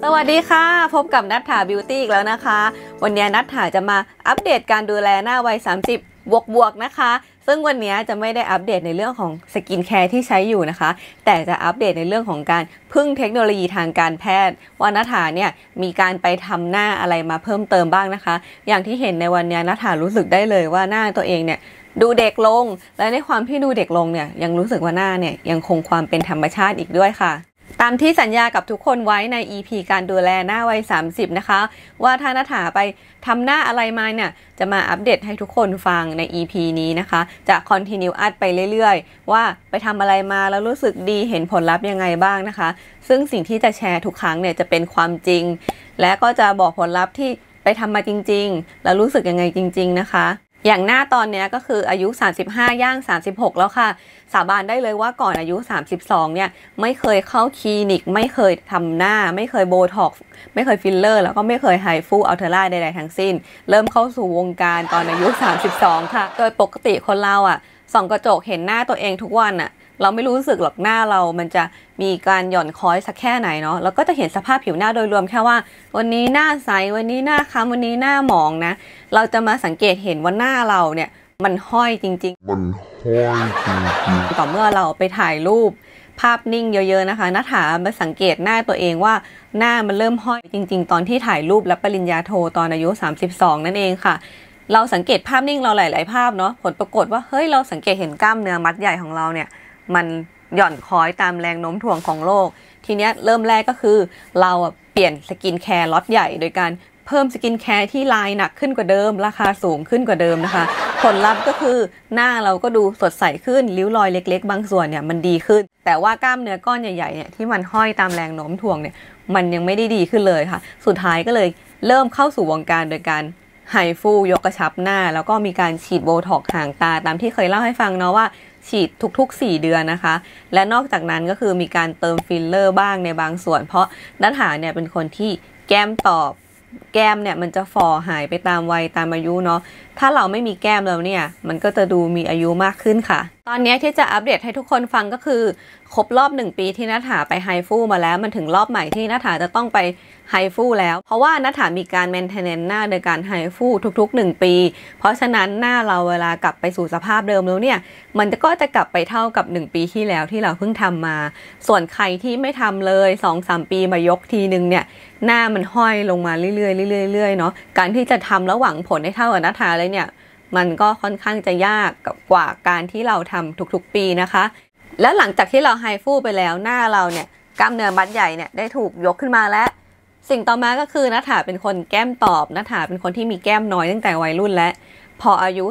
สวัสดีค่ะพบกับนัทถาบิวตี้อีกแล้วนะคะวันนี้นัทถาจะมาอัปเดตการดูแลหน้าวัย30บวกนะคะซึ่งวันนี้จะไม่ได้อัปเดตในเรื่องของสกินแคร์ที่ใช้อยู่นะคะแต่จะอัปเดตในเรื่องของการพึ่งเทคโนโลยีทางการแพทย์ว่านัทถาเนี่ยมีการไปทำหน้าอะไรมาเพิ่มเติมบ้างนะคะอย่างที่เห็นในวันนี้นัทถารู้สึกได้เลยว่าหน้าตัวเองเนี่ยดูเด็กลงและในความที่ดูเด็กลงเนี่ยยังรู้สึกว่าหน้าเนี่ยยังคงความเป็นธรรมชาติอีกด้วยค่ะตามที่สัญญากับทุกคนไว้ใน EP การดูแลหน้าวัย30นะคะว่าถ้านัทถาไปทำหน้าอะไรมาเนี่ยจะมาอัปเดตให้ทุกคนฟังใน EP นี้นะคะจะคอนทินิวอัดไปเรื่อยๆว่าไปทำอะไรมาแล้วรู้สึกดีเห็นผลลัพธ์ยังไงบ้างนะคะซึ่งสิ่งที่จะแชร์ทุกครั้งเนี่ยจะเป็นความจริงและก็จะบอกผลลัพธ์ที่ไปทำมาจริงๆแล้วรู้สึกยังไงจริงๆนะคะอย่างหน้าตอนนี้ก็คืออายุ35ย่าง36แล้วค่ะสาบานได้เลยว่าก่อนอายุ32เนี่ยไม่เคยเข้าคลินิกไม่เคยทำหน้าไม่เคยโบท็อกซ์ไม่เคยฟิลเลอร์แล้วก็ไม่เคยไฮฟูอัลเทอร่าใดๆทั้งสิ้นเริ่มเข้าสู่วงการตอนอายุ32ค่ะโดยปกติคนเราส่องกระจกเห็นหน้าตัวเองทุกวันเราไม่รู้สึกหรอกหน้าเรามันจะมีการหย่อนคล้อยสักแค่ไหนเนาะแล้วก็จะเห็นสภาพผิวหน้าโดยรวมแค่ว่าวันนี้หน้าใสวันนี้หน้าค้ำวันนี้หน้าหมองนะเราจะมาสังเกตเห็นว่าหน้าเราเนี่ยมันห้อยจริงๆต่อเมื่อเราไปถ่ายรูปภาพนิ่งเยอะๆนะคะนัทถามาสังเกตหน้าตัวเองว่าหน้ามันเริ่มห้อยจริงๆตอนที่ถ่ายรูปรับปริญญาโทตอนอายุ32นั่นเองค่ะเราสังเกตภาพนิ่งเราหลายๆภาพเนาะผลปรากฏว่าเฮ้ยเราสังเกตเห็นกล้ามเนื้อมัดใหญ่ของเราเนี่ยมันหย่อนคล้อยตามแรงโน้มถ่วงของโลกทีเนี้ยเริ่มแรกก็คือเราเปลี่ยนสกินแคร์ล็อตใหญ่โดยการเพิ่มสกินแคร์ที่ลายหนักขึ้นกว่าเดิมราคาสูงขึ้นกว่าเดิมนะคะผลลัพธ์ก็คือหน้าเราก็ดูสดใสขึ้นริ้วรอยเล็กๆบางส่วนเนี่ยมันดีขึ้นแต่ว่ากล้ามเนื้อก้อนใหญ่ๆเนี่ยที่มันห้อยตามแรงโน้มถ่วงเนี่ยมันยังไม่ได้ดีขึ้นเลยค่ะสุดท้ายก็เลยเริ่มเข้าสู่วงการโดยการไฮฟูยกกระชับหน้าแล้วก็มีการฉีดโบท็อกซ์ห่างตาตามที่เคยเล่าให้ฟังเนาะว่าฉีดทุกๆ4 เดือนนะคะและนอกจากนั้นก็คือมีการเติมฟิลเลอร์บ้างในบางส่วนเพราะนัทถาเนี่ยเป็นคนที่แก้มตอบแก้มเนี่ยมันจะฝ่อหายไปตามวัยตามอายุเนาะถ้าเราไม่มีแก้มแล้วเนี่ยมันก็จะดูมีอายุมากขึ้นค่ะตอนนี้ที่จะอัปเดตให้ทุกคนฟังก็คือครบรอบ1 ปีที่นัทถาไปไฮฟูมาแล้วมันถึงรอบใหม่ที่นัทถาจะต้องไปไฮฟูแล้วเพราะว่านัทถามีการแมนเทนแนนซ์หน้าโดยการไฮฟูทุกๆ1 ปีเพราะฉะนั้นหน้าเราเวลากลับไปสู่สภาพเดิมแล้วเนี่ยมันก็จะกลับไปเท่ากับ1 ปีที่แล้วที่เราเพิ่งทำมาส่วนใครที่ไม่ทำเลย 2-3 ปีมายกทีนึงเนี่ยหน้ามันห้อยลงมาเรื่อยๆเรื่อยๆเนาะการที่จะทำแล้วหวังผลให้เท่ากับนัทถาเลยเนี่ยมันก็ค่อนข้างจะยากกว่าการที่เราทำทุกๆปีนะคะแล้วหลังจากที่เราไฮฟูไปแล้วหน้าเราเนี่ยกล้ามเนื้อมัดใหญ่เนี่ยได้ถูกยกขึ้นมาแล้วสิ่งต่อมาก็คือนัทถาเป็นคนแก้มตอบนัทถาเป็นคนที่มีแก้มน้อยตั้งแต่วัยรุ่นและพออายุ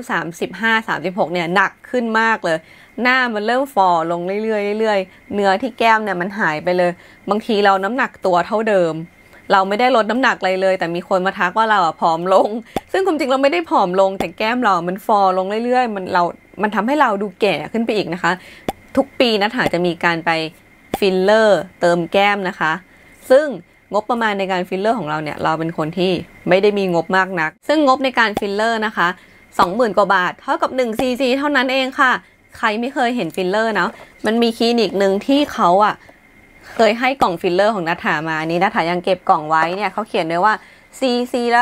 35-36เนี่ยหนักขึ้นมากเลยหน้ามันเริ่มฝ่อลงเรื่อยๆเนื้อที่แก้มเนี่ยมันหายไปเลยบางทีเราน้ำหนักตัวเท่าเดิมเราไม่ได้ลดน้ำหนักอะไรเลยแต่มีคนมาทักว่าเราผอมลงซึ่งความจริงเราไม่ได้ผอมลงแต่แก้มเรามันฟอลงเรื่อยๆมันทำให้เราดูแก่ขึ้นไปอีกนะคะทุกปีนัทถาจะมีการไปฟิลเลอร์เติมแก้มนะคะซึ่งงบประมาณในการฟิลเลอร์ของเราเนี่ยเราเป็นคนที่ไม่ได้มีงบมากนักซึ่งงบในการฟิลเลอร์นะคะ 20,000 กว่าบาทเท่ากับ1 cc เท่านั้นเองค่ะใครไม่เคยเห็นฟิลเลอร์เนาะมันมีคลินิกนึงที่เขาเคยให้กล่องฟิลเลอร์ของนัทถามาอันนี้นัทถายังเก็บกล่องไว้เนี่ยเขาเขียนไว้ว่า cc ละ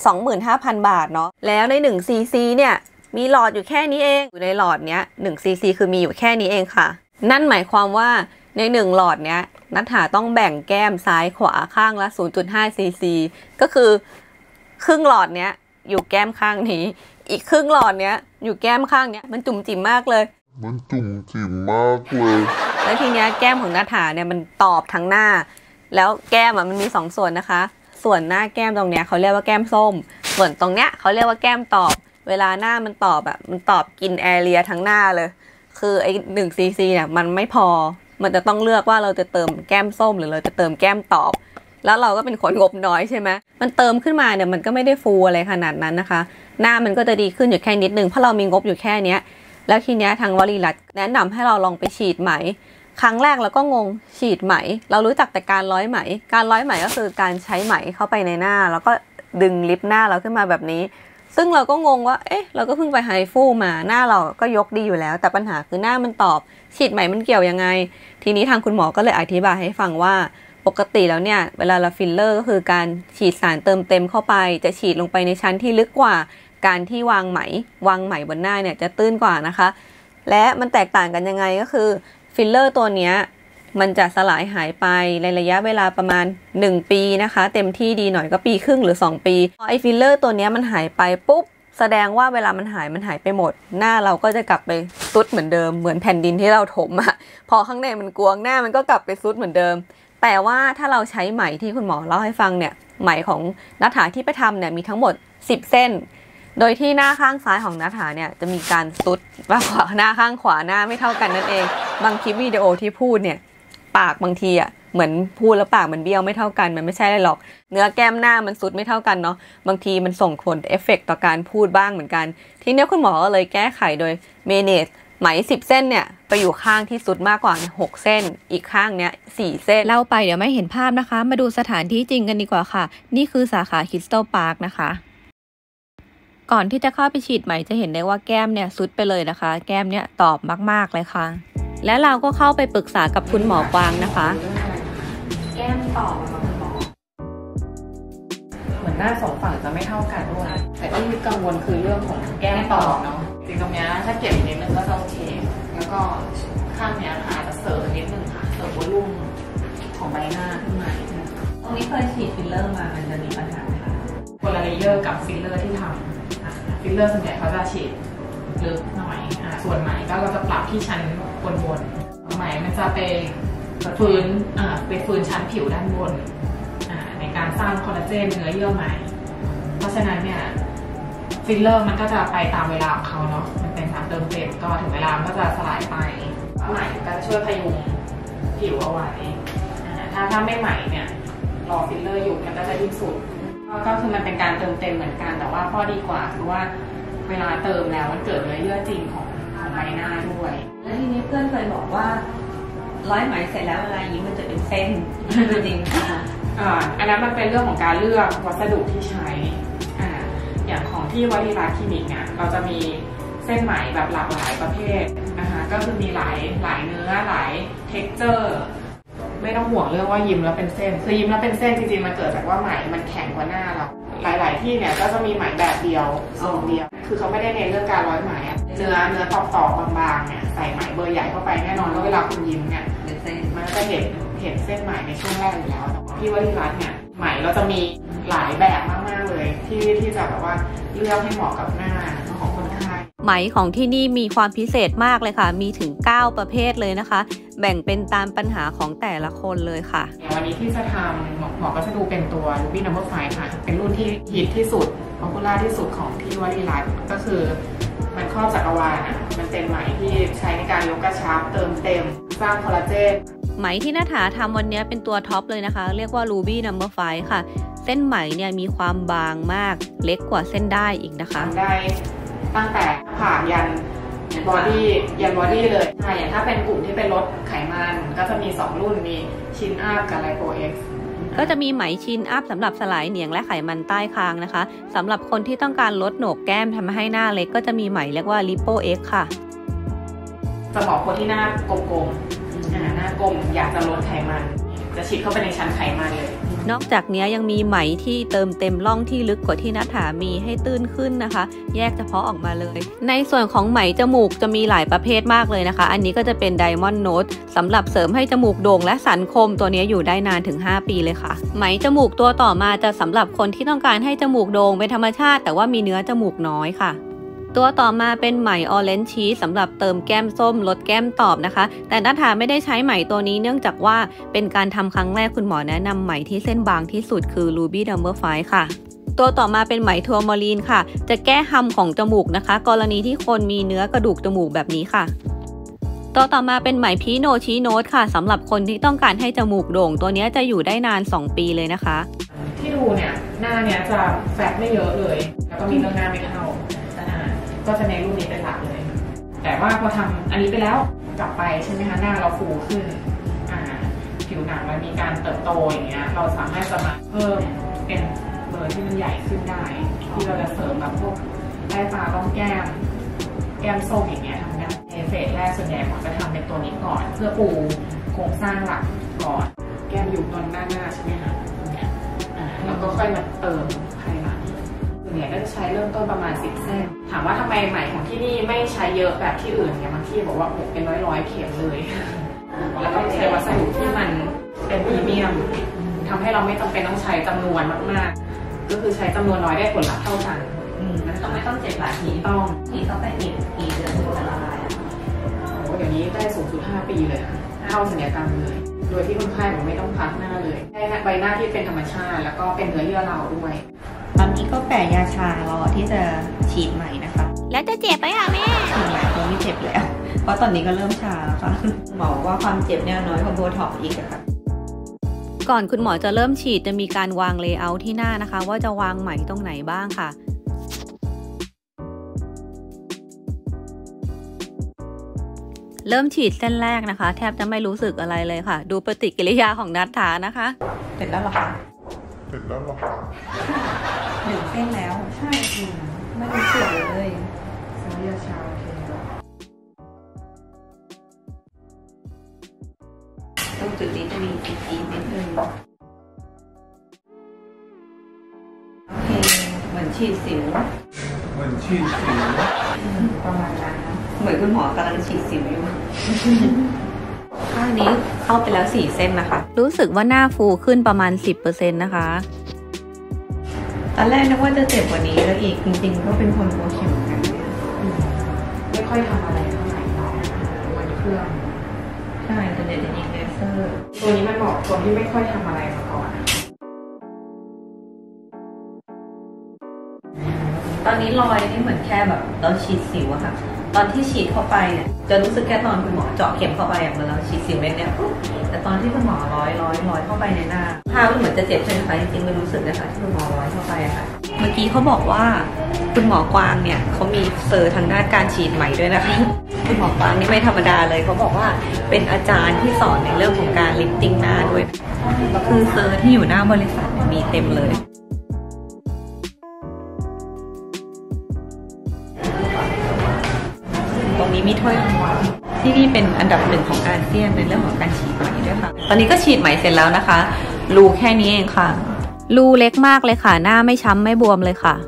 25,000 บาทเนาะแล้วใน1 cc เนี่ยมีหลอดอยู่แค่นี้เองอยู่ในหลอดเนี้ย1 cc คือมีอยู่แค่นี้เองค่ะนั่นหมายความว่าใน1 หลอดเนี้ยนัทถาต้องแบ่งแก้มซ้ายขวาข้างละ 0.5 cc ก็คือครึ่งหลอดเนี้ยอยู่แก้มข้างนี้อีกครึ่งหลอดเนี้ยอยู่แก้มข้างเนี้ยมันจุ่มจิ๋มมากเลยแล้วทีเนี้ยแก้มของนัทถาเนี่ยมันตอบทั้งหน้าแล้วแก้มมันมี2 ส่วนนะคะส่วนหน้าแก้มตรงเนี้ยเขาเรียกว่าแก้มส้มส่วนตรงเนี้ยเขาเรียกว่าแก้มตอบเวลาหน้ามันตอบมันตอบกินแอเรียทั้งหน้าเลยคือไอ้1 cc เนี่ยมันไม่พอมันจะต้องเลือกว่าเราจะเติมแก้มส้มหรือเราจะเติมแก้มตอบแล้วเราก็เป็นคนงบน้อยใช่ไหมมันเติมขึ้นมาเนี่ยมันก็ไม่ได้ฟูอะไรขนาดนั้นนะคะหน้ามันก็จะดีขึ้นอยู่แค่นิดนึงเพราะเรามีงบอยู่แค่เนี้ยแล้วทีเนี้ยทางวลีรัตน์แนะนำให้เราลองไปฉีดไหมครั้งแรกเราก็งงฉีดไหมเรารู้จักแต่การร้อยไหมการร้อยไหมก็คือการใช้ไหมเข้าไปในหน้าแล้วก็ดึงลิปหน้าเราขึ้นมาแบบนี้ซึ่งเราก็งงว่าเอ๊ะเราก็เพิ่งไปไฮฟูมาหน้าเราก็ยกดีอยู่แล้วแต่ปัญหาคือหน้ามันตอบฉีดไหมมันเกี่ยวยังไงทีนี้ทางคุณหมอก็เลยอธิบายให้ฟังว่าปกติแล้วเนี่ยเวลาเราฟิลเลอร์ก็คือการฉีดสารเติมเต็มเข้าไปจะฉีดลงไปในชั้นที่ลึกกว่าการที่วางไหมบนหน้าเนี่ยจะตื้นกว่านะคะและมันแตกต่างกันยังไงก็คือฟิลเลอร์ตัวเนี้ยมันจะสลายหายไปในระยะเวลาประมาณ1ปีนะคะเต็มที่ดีหน่อยก็ปีครึ่งหรือ2ปีพอไอฟิลเลอร์ตัวเนี้ยมันหายไปปุ๊บแสดงว่าเวลามันหายไปหมดหน้าเราก็จะกลับไปซุดเหมือนเดิมเหมือนแผ่นดินที่เราถมอะพอข้างในมันกวงหน้ามันก็กลับไปซุดเหมือนเดิมแต่ว่าถ้าเราใช้ไหมที่คุณหมอเล่าให้ฟังเนี่ยไหมของณฐาที่ไปทำเนี่ยมีทั้งหมด10เส้นโดยที่หน้าข้างซ้ายของณฐาเนี่ยจะมีการซุดว่าหน้าข้างขวาหน้าไม่เท่ากันนั่นเองบางคลิปวิดีโอที่พูดเนี่ยปากบางทีอ่ะเหมือนพูดแล้วปากมันเบี้ยวไม่เท่ากันมันไม่ใช่เลยหรอกเนื้อแก้มหน้ามันซุดไม่เท่ากันเนาะบางทีมันส่งผลเอฟเฟกต์ต่อการพูดบ้างเหมือนกันทีนี้คุณหมอก็เลยแก้ไขโดยเมเนจไหม10เส้นเนี่ยไปอยู่ข้างที่สุดมากกว่า6เส้นอีกข้างเนี้ย4เส้นเล่าไปเดี๋ยวไม่เห็นภาพนะคะมาดูสถานที่จริงกันดีกว่าค่ะนี่คือสาขาคริสตัลพาร์คนะคะก่อนที่จะเข้าไปฉีดไหมจะเห็นได้ว่าแก้มเนี่ยซุดไปเลยนะคะแก้มเนี่ยตอบมากๆเลยค่ะและเราก็เข้าไปปรึกษากับคุณหมอกวางนะคะแก้มตอบมาคุณหมอเหมือนหน้า2ฝั่งจะไม่เท่ากันด้วยแต่ที่กังวลคือเรื่องของแก้มตอบเนาะจริงตรงนี้ถ้าเก็บนิดนึงก็จะโอเคแล้วก็ข้างนี้ค่ะจะเสริมนิดนึงค่ะเสริมวอลลุ่มของใบหน้าขึ้นมาตรงนี้เคยฉีดฟิลเลอร์มามันจะมีปัญหาไหมคะคนละเลเยอร์กับฟิลเลอร์ที่ทำฟิลเลอร์ส่วนใหญ่เขาจะฉีดลึกหน่อยส่วนไหมก็เราจะปรับที่ชั้นบนไหมมันจะไปฟื้นชั้นผิวด้านบนในการสร้างคอลลาเจนเนื้อเยื่อไหมเพราะฉะนั้นเนี่ยฟิลเลอร์มันก็จะไปตามเวลาของเขาเนาะมันเป็นสารเติมเต็มก็ถึงเวลาก็จะสลายไปไหมก็ช่วยพยุงผิวเอาไว้ถ้าไม่ไหมเนี่ยรอฟิลเลอร์อยู่มันก็จะยิ่งสุดก็คือมันเป็นการเติมเต็มเหมือนกันแต่ว่าข้อดีกว่าคือว่าเวลาเติมแล้วมันเกิดเนื้อเยื่อจริงของใบหน้าด้วยแล้วทีนี้เพื่อนเคยบอกว่าร้อยไหมเสร็จแล้วเวลายิ้มมันจะเป็นเส้นจริงค่ะอันนั้นมันเป็นเรื่องของการเลือกวัสดุที่ใช้อย่างของที่วลีรัตน์คลินิกเนี่ยเราจะมีเส้นไหมแบบหลากหลายประเภทนะคะก็คือมีหลายเนื้อหลายเท็กเจอร์ไม่ต้องห่วงเรื่องว่ายิ้มแล้วเป็นเส้นคือยิ้มแล้วเป็นเส้นจริงๆมันเกิดจากว่าไหมมันแข็งกว่าหน้าเราหลายที่เนี่ยก็จะมีไหมแบบเดียวทรงเดียวคือเขาไม่ได้เน้นเรื่องการร้อยไหมเนื้อตอกบางๆเนี่ยใส่ไหมเบอร์ใหญ่เข้าไปแน่นอนแล้วเวลาคุณยิ้มเนี่ยมันจะเห็นเส้นไหมในช่วงแรกอยู่แล้วที่วลีรัตน์เนี่ยไหมเราจะมีหลายแบบมากๆเลยที่จะแบบว่าเลือกให้เหมาะกับหน้าของคนไข้ไหมของที่นี่มีความพิเศษมากเลยค่ะมีถึง9ประเภทเลยนะคะแบ่งเป็นตามปัญหาของแต่ละคนเลยค่ะวันนี้ที่จะทำหมอก็จะดูเป็นตัว Ruby No. 5 ค่ะเป็นรุ่นที่ฮิตที่สุดป๊อปปูล่าที่สุดของที่วลีรัตน์ก็คือมันครอบจักรวาลมันเป็นไหมที่ใช้ในการยกกระชับเติมเต็มสร้างคอลลาเจนไหมที่ณฐาทำวันนี้เป็นตัวท็อปเลยนะคะเรียกว่า Ruby No. 5 ค่ะเส้นไหมเนี่ยมีความบางมากเล็กกว่าเส้นได้อีกนะคะได้ตั้งแต่ผ่ายันบอดี้เลยอย่างถ้าเป็นกลุ่มที่เป็นลดไขมันก็จะมี2รุ่นมีชินอัพกับไลโปเอ็กซ์ก็จะมีไหมชินอัพสำหรับสลายเหนียงและไขมันใต้คางนะคะสำหรับคนที่ต้องการลดโหนกแก้มทำให้หน้าเล็กก็จะมีไหมเรียกว่าลิโปเอ็กซ์ค่ะจะเหมาะคนที่หน้ากลมๆหน้ากลมอยากจะลดไขมันจะฉีดเข้าไปในชั้นไขมันเลยนอกจากนี้ยังมีไหมที่เติมเต็มร่องที่ลึกกว่าที่ณฐามีให้ตื้นขึ้นนะคะแยกเฉพาะออกมาเลยในส่วนของไหมจมูกจะมีหลายประเภทมากเลยนะคะอันนี้ก็จะเป็น Diamond Note สำหรับเสริมให้จมูกโด่งและสันคมตัวนี้อยู่ได้นานถึง5 ปีเลยค่ะไหมจมูกตัวต่อมาจะสำหรับคนที่ต้องการให้จมูกโด่งเป็นธรรมชาติแต่ว่ามีเนื้อจมูกน้อยค่ะตัวต่อมาเป็นไหมออเรนจ์ชีสสำหรับเติมแก้มส้มลดแก้มตอบนะคะแต่ณฐาไม่ได้ใช้ไหมตัวนี้เนื่องจากว่าเป็นการทำครั้งแรกคุณหมอแนะนำไหมที่เส้นบางที่สุดคือ Ruby No. 5 ค่ะตัวต่อมาเป็นไหมทัวร์มารีนค่ะจะแก้ฮัมของจมูกนะคะกรณีที่คนมีเนื้อกระดูกจมูกแบบนี้ค่ะตัวต่อมาเป็นไหมพีโนชีโนตค่ะสำหรับคนที่ต้องการให้จมูกโด่งตัวนี้จะอยู่ได้นาน2 ปีเลยนะคะที่ดูเนี่ยหน้าเนี่ยจะแฟตไม่เยอะเลยแล้วก็มีเรื่องหน้าไม่เท่าก็จะในรุ่นนี้เป็นหลักเลยแต่ว่าพอทำอันนี้ไปแล้วกลับไปใช่ไหมคะหน้าเราฟูขึ้นผิวหนังมันมีการเติบโตอย่างเงี้ยเราสามารถจะมาเพิ่มเป็นเบอร์ที่มันใหญ่ขึ้นได้ที่เราจะเสริมแบบพวกใต้ตาต้องแก้มส้มอย่างเงี้ยทำได้เฟสแรกส่วนใหญ่หมอจะทำเป็นตัวนี้ก่อนเพื่อปูโครงสร้างหลักก่อนแก้มยุบตอนด้านหน้าใช่ไหมคะเนี่ยแล้วก็ค่อยมาเติมภายหลังส่วนใหญ่ก็จะใช้เริ่มต้นประมาณ10 เส้นถามว่าทำไมไหมของที่นี่ไม่ใช้เยอะแบบที่อื่นเนี่ยบางที่บอกว่าเป็นร้อยเข็มเลยแล้วก็ใช้วัสดุที่มันเป็นพรีเมียมทำให้เราไม่จำเป็นต้องใช้จำนวนมากๆก็คือใช้จำนวนน้อยได้ผลลัพธ์เท่ากันต้องไม่ต้อง7 บาททีต้องทีเข้าไปกี่เดือนถึงจะละลายเดี๋ยวนี้ได้สูงสุด5 ปีเลยค่ะเข้าศัลยกรรมเลยโดยที่คนไข้ผมไม่ต้องพักหน้าเลยได้ใบหน้าที่เป็นธรรมชาติแล้วก็เป็นเนื้อเยื่อเราด้วยตอนนี้ก็แปะยาชารอที่จะฉีดใหม่นะคะแล้วจะเจ็บไหมคะแม่ฉีดใหม่คงไม่เจ็บแล้วเพราะตอนนี้ก็เริ่มชาแล้วค่ะหมอว่าความเจ็บเนี่ยน้อยกว่าโบท็อกซ์อีกค่ะก่อนคุณหมอจะเริ่มฉีดจะมีการวางเลเยอร์ที่หน้านะคะว่าจะวางไหมตรงไหนบ้างค่ะเริ่มฉีดเส้นแรกนะคะแทบจะไม่รู้สึกอะไรเลยค่ะดูปฏิกิริยาของนัทธานะคะเสร็จแล้วหรอคะ 1 เส้นแล้วใช่ไม่รู้สึกเลยใช้ยาชาโอเคตรงจุดนี้จะมีจี๊ดนิดนึงโอเคเหมือนฉีดสิวประมาณนั้นเหมือนคุณหมอกำลังฉีดสิวอยู่ข้างนี้เข้าไปแล้ว4 เส้นนะคะรู้สึกว่าหน้าฟูขึ้นประมาณ 10% นะคะตอนแรกนึกว่าจะเจ็บกว่านี้แล้วอีกจริงๆก็เป็นคนกลัวเข็มกันเนี่ยไม่ค่อยทำอะไรเท่าไหร่วันเครื่องใช่แต่เดี๋ยวจะยิงเลเซอร์ตัวนี้มันเหมาะคนที่ไม่ค่อยทำอะไรมาก่อนตอนนี้รอยนี่เหมือนแค่แบบเราฉีดสิวอะค่ะตอนที่ฉีดเข้าไปเนี่ยจะรู้สึกแค่ตอนคุณหมอเจาะเข็มเข้าไปเหมือนเราฉีดสิวเม็ดเนี่ยแต่ตอนที่คุณหมอร้อยเข้าไปในหน้าภาพมันเหมือนจะเจ็บใช่ไหมจริงๆไม่รู้สึกนะคะที่คุณหมอร้อยเข้าไปค่ะเมื่อกี้เขาบอกว่าคุณหมอกวางเนี่ยเขามีเซอร์ทางด้านการฉีดไหมด้วยนะคะคุณหมอกวางนี่ไม่ธรรมดาเลยเขาบอกว่าเป็นอาจารย์ที่สอนในเรื่องของการลิฟติ้งหน้าด้วยคือเซอร์ที่อยู่หน้าบริษัทมีเต็มเลยตรงนี้มีถ้วยรางวัลที่นี่เป็นอันดับ1ของอาเซียนในเรื่องของการฉีดไหมด้วยค่ะตอนนี้ก็ฉีดไหมเสร็จแล้วนะคะรูแค่นี้เองค่ะรูเล็กมากเลยค่ะหน้าไม่ช้ำไม่บวมเลยค่ะ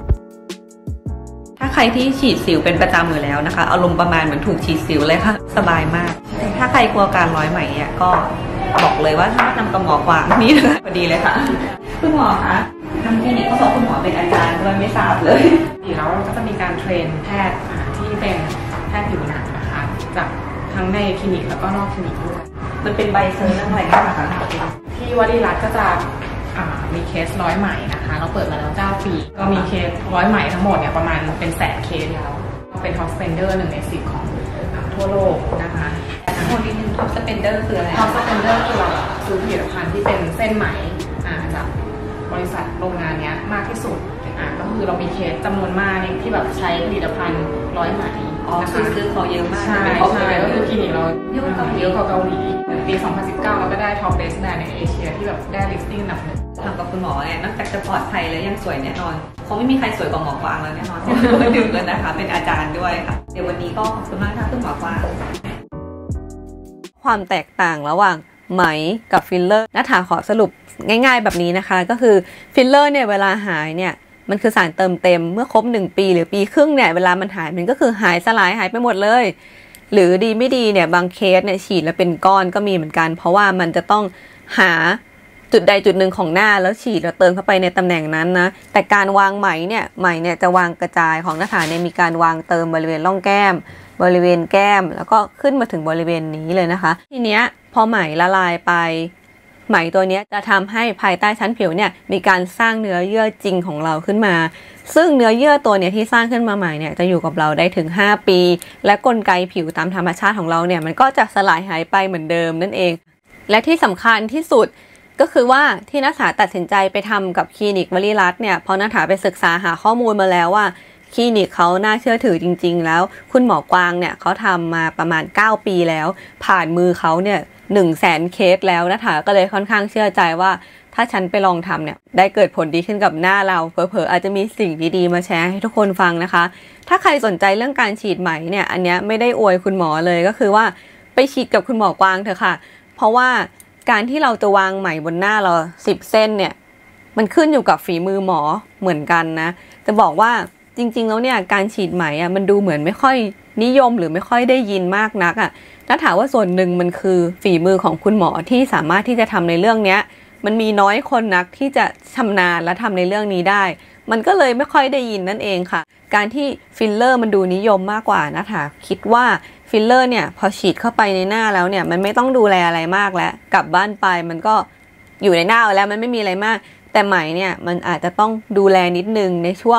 ถ้าใครที่ฉีดสิวเป็นประจำอยู่แล้วนะคะอารมณ์ประมาณเหมือนถูกฉีดสิวเลยค่ะสบายมากถ้าใครกลัวการร้อยไหมเนี่ยก็บอกเลยว่าถ้านำกับหมอกวางนี่เลยพอดีเลยค่ะคุณหมอคะทางคลินิกเขาบอกคุณหมอเป็นอาจารย์ด้วยไม่ทราบเลยแล้วเราก็จะมีการเทรนแพทย์ที่เป็นแพทย์ผิวหนังนะคะจากทั้งในคลินิกแล้วก็นอกคลินิกด้วยมันเป็นใบเซอร์นั่งอะไรกันคะที่วลีรัตน์ก็จะมีเคสร้อยไหมนะคะเราเปิดมาแล้ว9 ปีก็มีเคสร้อยไหมทั้งหมดเนี่ยประมาณเป็น100,000 เคสแล้วเป็นท็อปสเปนเดอร์1 ใน 10ของทั่วโลกนะคะทั้งหมดนี้ท็อปสเปนเดอร์คืออะไรท็อปสเปนเดอร์คือเราซื้อผลิตภัณฑ์ที่เป็นเส้นไหมจากบริษัทโรงงานนี้มากที่สุดก็คือเรามีเคสจำนวนมากที่แบบใช้ผลิตภัณฑ์ร้อยไหมนะคะซื้อเขาเยอะมากใช่ก็คือคลินิกเราเยอะกว่าเกาหลีปี 2019 เราก็ได้ Top Best Brand ในเอเชียที่แบบได้ listing อันดับ 1 ทำกับคุณหมอเนี่ยนอกจากจะปลอดภัยแล้วยังสวยแน่นอนคงไม่มีใครสวยกว่าหมอกวางแล้วแน่นอนไม่ดื่มเลยนะคะเป็นอาจารย์ด้วยค่ะเดี๋ยววันนี้ก็ขอบคุณมากค่ะคุณหมอกวางความแตกต่างระหว่างไหมกับฟิลเลอร์นัทธาขอสรุปง่ายๆแบบนี้นะคะก็คือฟิลเลอร์เนี่ยเวลาหายเนี่ยมันคือสารเติมเต็มเมื่อครบ1 ปีหรือ1.5 ปีเนี่ยเวลามันหายมันก็คือหายสลายหายไปหมดเลยหรือดีไม่ดีเนี่ยบางเคสเนี่ยฉีดแล้วเป็นก้อนก็มีเหมือนกันเพราะว่ามันจะต้องหาจุดใดจุดหนึ่งของหน้าแล้วฉีดแล้วเติมเข้าไปในตำแหน่งนั้นนะแต่การวางไหมเนี่ยจะวางกระจายของนัทธาเนี่ยมีการวางเติมบริเวณร่องแก้มบริเวณแก้มแล้วก็ขึ้นมาถึงบริเวณนี้เลยนะคะทีเนี้ยพอไหมละลายไปไหมตัวนี้จะทำให้ภายใต้ชั้นผิวเนี่ยมีการสร้างเนื้อเยื่อจริงของเราขึ้นมาซึ่งเนื้อเยื่อตัวเนี้ยที่สร้างขึ้นมาใหม่เนี่ยจะอยู่กับเราได้ถึง5 ปีและกลไกผิวตามธรรมชาติของเราเนี่ยมันก็จะสลายหายไปเหมือนเดิมนั่นเองและที่สำคัญที่สุดก็คือว่าที่นัทธาตัดสินใจไปทำกับคลินิกวลีรัตน์เนี่ยเพราะนัทธาไปศึกษาหาข้อมูลมาแล้วว่าคลินิกเขาน่าเชื่อถือจริงๆแล้วคุณหมอกวางเนี่ยเขาทำมาประมาณ9 ปีแล้วผ่านมือเขาเนี่ย100,000 เคสแล้วนัทธาก็เลยค่อนข้างเชื่อใจว่าถ้าฉันไปลองทำเนี่ยได้เกิดผลดีขึ้นกับหน้าเราเผลอๆอาจจะมีสิ่งดีๆมาแชร์ให้ทุกคนฟังนะคะถ้าใครสนใจเรื่องการฉีดไหมเนี่ยอันเนี้ยไม่ได้อวยคุณหมอเลยก็คือว่าไปฉีดกับคุณหมอกวางเถอะค่ะเพราะว่าการที่เราจะวางไหมบนหน้าเรา10 เส้นเนี่ยมันขึ้นอยู่กับฝีมือหมอเหมือนกันนะจะบอกว่าจริงๆแล้วเนี่ยการฉีดไหมอ่ะมันดูเหมือนไม่ค่อยนิยมหรือไม่ค่อยได้ยินมากนักอ่ะถ้าถามว่าส่วนหนึ่งมันคือฝีมือของคุณหมอที่สามารถที่จะทำในเรื่องเนี้ยมันมีน้อยคนนักที่จะชำนาญและทำในเรื่องนี้ได้มันก็เลยไม่ค่อยได้ยินนั่นเองค่ะการที่ฟิลเลอร์มันดูนิยมมากกว่านะคะคิดว่าฟิลเลอร์เนี่ยพอฉีดเข้าไปในหน้าแล้วเนี่ยมันไม่ต้องดูแลอะไรมากแล้วกลับบ้านไปมันก็อยู่ในหน้าแล้วมันไม่มีอะไรมากแต่ไหมเนี่ยมันอาจจะต้องดูแลนิดนึงในช่วง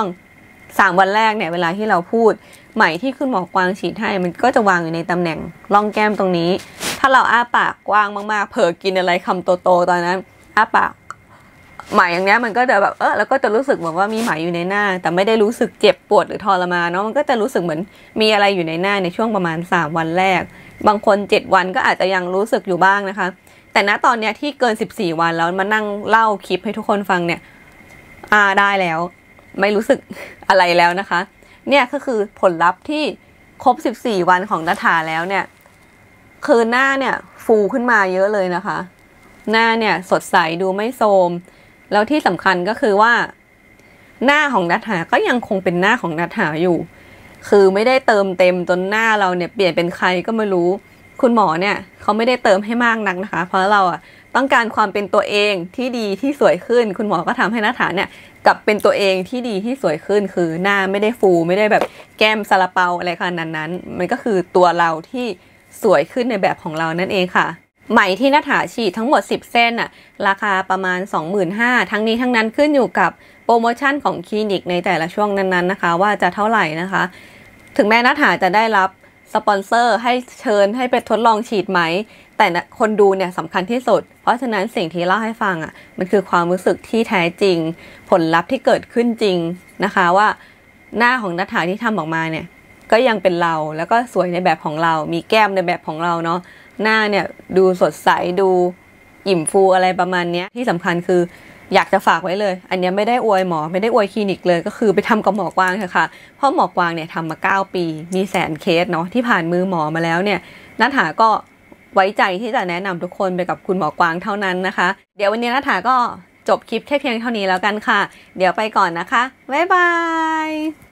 3 วันแรกเนี่ยเวลาที่เราพูดไหมที่คุณหมอกวางฉีดให้มันก็จะวางอยู่ในตำแหน่งร่องแก้มตรงนี้ถ้าเราอ้าปากกว้างมากๆเผลอกินอะไรคำโตๆตอนนั้นอ้าปากไหมอย่างเนี้ยมันก็จะแบบแล้วก็จะรู้สึกเหมือนว่ามีไหมอยู่ในหน้าแต่ไม่ได้รู้สึกเจ็บปวดหรือทรมานเนาะมันก็จะรู้สึกเหมือนมีอะไรอยู่ในหน้าในช่วงประมาณ3 วันแรกบางคน7 วันก็อาจจะยังรู้สึกอยู่บ้างนะคะแต่ณตอนเนี้ยที่เกิน14 วันแล้วมานั่งเล่าคลิปให้ทุกคนฟังเนี่ยได้แล้วไม่รู้สึกอะไรแล้วนะคะเนี่ยก็คือผลลัพธ์ที่ครบ14 วันของนัฐาแล้วเนี่ยคือหน้าเนี่ยฟูขึ้นมาเยอะเลยนะคะหน้าเนี่ยสดใสดูไม่โทรมแล้วที่สำคัญก็คือว่าหน้าของนัฐาก็ยังคงเป็นหน้าของนัฐาอยู่คือไม่ได้เติมเต็มจนหน้าเราเนี่ยเปลี่ยนเป็นใครก็ไม่รู้คุณหมอเนี่ยเขาไม่ได้เติมให้มากนักนะคะเพราะเราต้องการความเป็นตัวเองที่ดีที่สวยขึ้นคุณหมอก็ทำให้นัฐาเนี่ยกลับเป็นตัวเองที่ดีที่สวยขึ้นคือหน้าไม่ได้ฟูไม่ได้แบบแก้มซาลาเปาอะไรขนาดนั้นมันก็คือตัวเราที่สวยขึ้นในแบบของเรานั่นเองค่ะไหมที่นัฐาฉีดทั้งหมด10 เส้นราคาประมาณ 25,000 ทั้งนี้ทั้งนั้นขึ้นอยู่กับโปรโมชั่นของคลินิกในแต่ละช่วงนั้นๆนะคะว่าจะเท่าไหร่นะคะถึงแม้นัฐาจะได้รับสปอนเซอร์ให้เชิญให้ไปทดลองฉีดไหมแต่คนดูเนี่ยสำคัญที่สุดเพราะฉะนั้นสิ่งที่เล่าให้ฟังมันคือความรู้สึกที่แท้จริงผลลัพธ์ที่เกิดขึ้นจริงนะคะว่าหน้าของนัฐาที่ทำออกมาเนี่ยก็ยังเป็นเราแล้วก็สวยในแบบของเรามีแก้มในแบบของเราเนาะหน้าเนี่ยดูสดใสดูอิ่มฟูอะไรประมาณนี้ที่สำคัญคืออยากจะฝากไว้เลยอันนี้ไม่ได้อวยหมอไม่ได้อวยคลินิกเลยก็คือไปทำกับหมอกวางเถอะค่ะเพราะหมอกวางเนี่ยทำมา9 ปีมีแสนเคสเนาะที่ผ่านมือหมอมาแล้วเนี่ยนัฐาก็ไว้ใจที่จะแนะนำทุกคนไปกับคุณหมอกวางเท่านั้นนะคะเดี๋ยววันนี้นัฐาก็จบคลิปแค่เพียงเท่านี้แล้วกันค่ะเดี๋ยวไปก่อนนะคะบ๊ายบาย